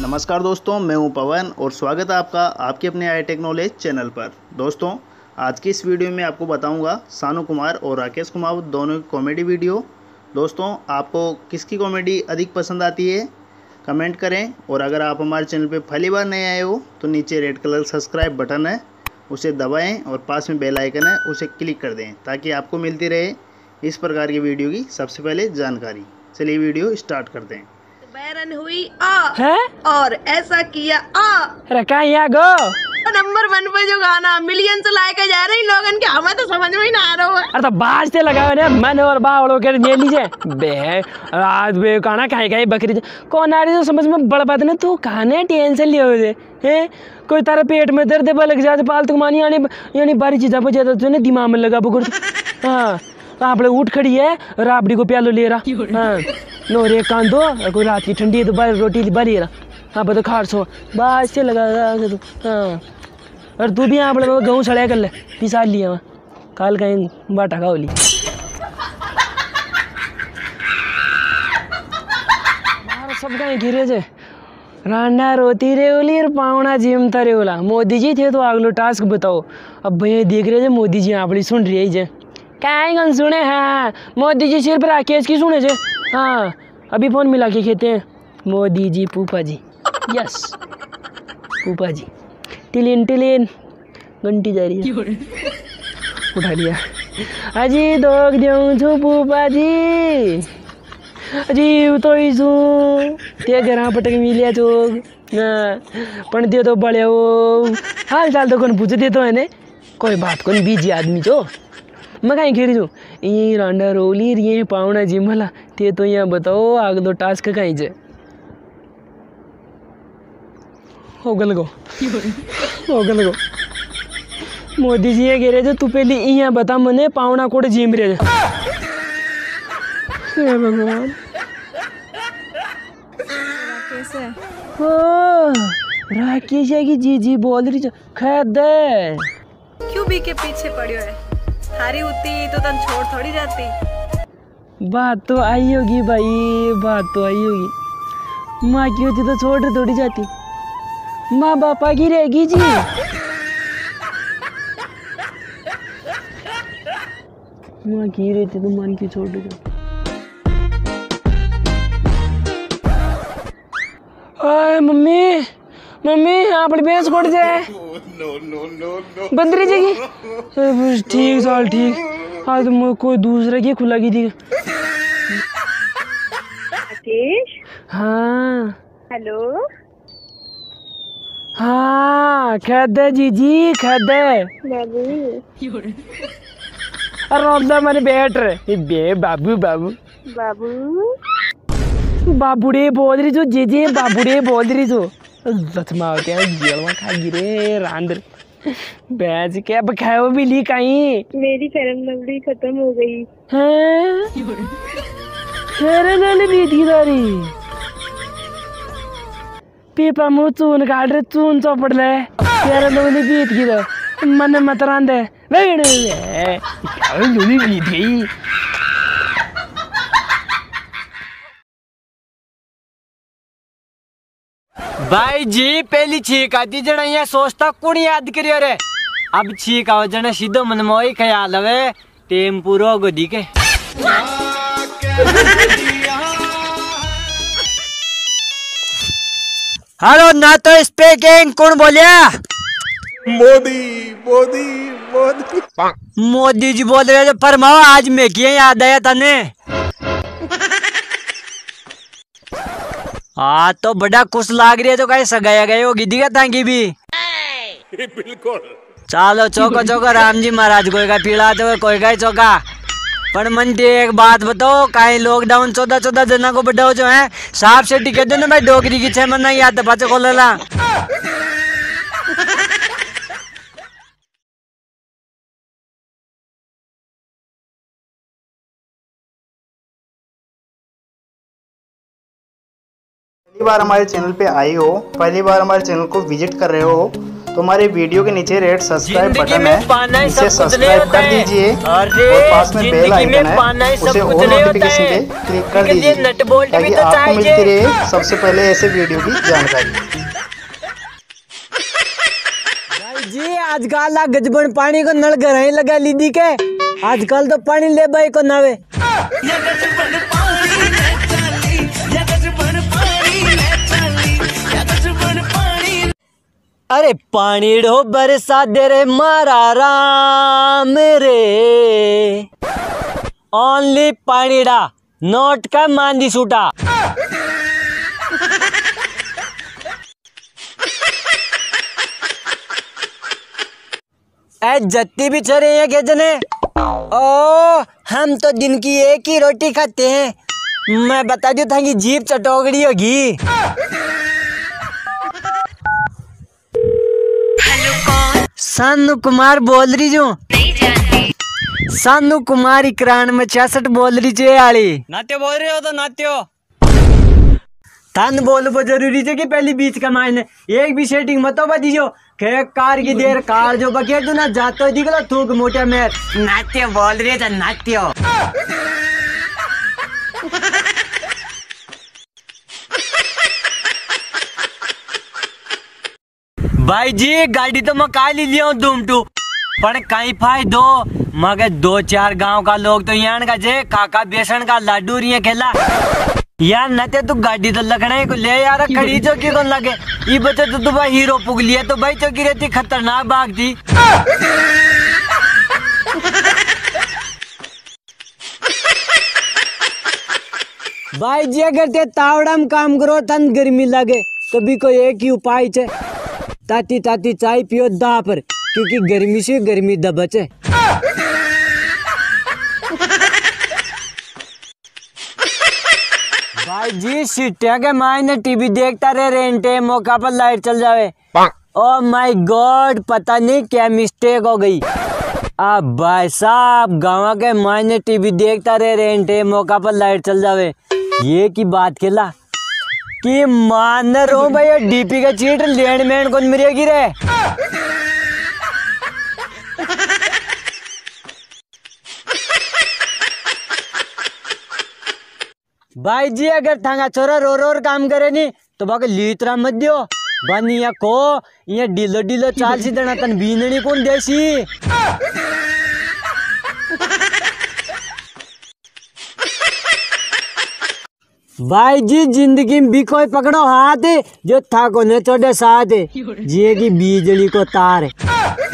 नमस्कार दोस्तों, मैं हूं पवन और स्वागत है आपका आपके अपने आई टेक नॉलेज चैनल पर। दोस्तों, आज की इस वीडियो में आपको बताऊंगा सानू कुमार और राकेश कुमार दोनों की कॉमेडी वीडियो। दोस्तों, आपको किसकी कॉमेडी अधिक पसंद आती है कमेंट करें, और अगर आप हमारे चैनल पर पहली बार नए आए हो तो नीचे रेड कलर सब्सक्राइब बटन है, उसे दबाएँ और पास में बेल आइकन है, उसे क्लिक कर दें ताकि आपको मिलती रहे इस प्रकार की वीडियो की सबसे पहले जानकारी। चलिए वीडियो स्टार्ट करते हैं। बैरन हुई आ है? और ऐसा किया आ रखा यहाँ गो नंबर 1 पे जो गाना मिलियन से लाइक जा रहे हैं लोगन के, हमें तो समझ में ही ना आ रहा है। अरे तो बाजते लगाओ ने मन और बावड़ो कर ले लीजिए बे आज बे गाना काहे काहे बकरी कौन आ रही तो समझ में बड़ बात ना तू खाने टेंशन लियो दे हैं कोई तारे पेट में दर्द बलक जाते पालतू मानी यानी बारी चीज़ा पर ज्यादा तो दिमाग में लगा बुकुर। हाँ आप उठ खड़ी है राबड़ी को प्यालो ले रहा। हाँ नो रे कान दो कोई रात की ठंडी है तो बाहर रोटी बली रहा। हाँ बता खार सो बाज से लगा तू। हाँ और तू भी यहाँ पर गेहूँ सड़ाया कर ले पिसा लिया वहाँ काल कहीं बाटा खा ली सब कहीं घिरे जे रांडा रोती रे ओली और पावना जिमता रे ओला। मोदी जी थे तो अगलो टास्क बताओ। अब भैया देख रहे थे मोदी जी आप सुन रही है जे क्या कौन सुने। हाँ मोदी जी सिर्फ राकेश की सुने जे। हाँ अभी फोन मिला के कहते हैं मोदी जी फूफा जी। यस फूफा जी टिलिन टिलिन घंटी जा रही है उठा लिया। अजी दोग देऊँ छु फूफा जी अजी तो इसू ते घर पटक मिलिया चोग पण दे तो बड़े हो हाल चाल तो कौन पूछ दे तो है ने कोई बात कौन बीजी आदमी चो मैं कहीं खेरी छू ये रांडा रोली ये पावना जिमला ते तो यहाँ बताओ आग दो टास्क कहीं जे होगल गो मोदी जी ये कह रहे थे तू पहले यहाँ बता मने पावना कोड जिम रहे भगवान राकेश की जी बोल रही खैर दे क्यों भी के पीछे पड़ियो है थारी होती तो तन छोड़ थोड़ी जाती। बात तो आई होगी भाई बात तो आई होगी। माँ की होती तो छोड़ थोड़ी जाती माँ बापा की रहेगी जी। माँ की रहती तो मान की छोड़ जाती। मम्मी मम्मी आप भैंस कोट जाए बंदरी जगी ठीक साल ठीक आज कोई दूसरे की खुला की थी। राकेश हाँ हेलो हाँ खदे जीजी खदे बाबू अरे मेरे बैठ रहे बे बाबू बाबू बाबू बाबूड़े बोल रही जो जीजी बाबूड़े बोल रही जो जतमा क्या जेल में खा गिरे रांदर बैज के अब खाओ भी ली कहीं मेरी फेरन लवली खत्म हो गई हैं फेरन लवली भी थी दारी पीपा मुँह चून काट रहे चून चौपड़ ले फेरन लवली बीत गई तो मन मत रांदे वेड़ लवली बीत गई। भाई जी पहली छीक आती जना ये सोचता कुण याद करियो रे अब छीक आओ जना सीधो मन मोई ख्याल हवे टेम पूरो गोदी के। हेलो ना तो स्पीकिंग कौन बोलिया मोदी मोदी मोदी मोदी जी बोल रहे थे फरमाओ आज मैं किए याद आया तने। हाँ तो बड़ा खुश लाग रही है तो कहीं सगाया गए होगी दिखा तांगी भी बिल्कुल। चलो चौको चौको राम जी महाराज कोई का पीला तो कोई का चौका पर मन एक बात बताओ कहीं लॉकडाउन 14 जना को बढ़ाओ जो है साफ से टिकट दो ना भाई डोगरी की 6 महीना याद तो पाचो खोल ला। पहली बार हमारे चैनल पे आए हो, पहली बार हमारे चैनल को विजिट कर रहे हो तो हमारे वीडियो के नीचे रेड सब्सक्राइब बटन है, इसे सब सब्सक्राइब कर दीजिए और पास में बेल आइकन है, उसे ऑल नोटिफिकेशन पे क्लिक कर दीजिए ताकि आपको मिलती रहे सबसे पहले ऐसे वीडियो की जानकारी। भाई जी आजकल गजबन पानी को नल घर ही लगा लीदी के, आजकल तो पानी ले भाई को नावे। अरे पानी ढो बरसा दे रे मारा राम रे, ओनली पानी डा नोट का मांदी सूटा। ए जत्ती भी चरे हैं के जने, ओ हम तो दिन की एक ही रोटी खाते हैं, मैं बता दूं था कि जीभ चटोगड़ी होगी। सानू कुमार बोल रही जो, सानू कुमार इकरान में 66 बोल रही चे आली। नाट्यो बोल रहे हो तो नाट्यो थान बोलबो जरूरी है कि पहली बीच का मायने एक भी सेटिंग मत दीजो के कार की देर कार जो बकेट तू ना जातो दिखलो थूक मोटे में नाट्यो बोल रही है नाट्यो। भाई जी गाड़ी तो मैं काल ही लिया हूँ टू पर कहीं फायदो मगर 2-4 गांव का लोग तो यहाँ का जे काका बेसन का लाडू रिया खेला यार नते तू गाड़ी तो लगना को ले यार खड़ी चौकी कौन लगे ये बच्चे तो भाई हीरो पुग लिया तो भाई चौकी रहती खतरनाक भाग थी। भाई जी अगर ते तावड़ा में काम करो तन गर्मी लगे तो भी कोई एक ही उपाय है, ताती ताती चाय पियो दा पर क्योंकि गर्मी से गर्मी दबच है। भाई जी सीटिया के मायने टीवी देखता रहे रेंटे मौका पर लाइट चल जावे, ओ माय गॉड पता नहीं क्या मिस्टेक हो गई। अब भाई साहब गाँव के मायने टीवी देखता रहे रेंटे मौका पर लाइट चल जावे, ये की बात खेला कि मान रो भैया डीपी का चीट लेन मैन कौन मिलेगी रे। भाई जी अगर थांगा छोरा रो रो काम करे नी तो बाकी लीतरा मत दियो बनिया को ये ढीलो ढीलो चाल सी देना तन बीननी कौन देसी। भाई जी जिंदगी में भी कोई पकड़ो हाथ जो था को न चढ़े साथ जिए की बिजली को तार।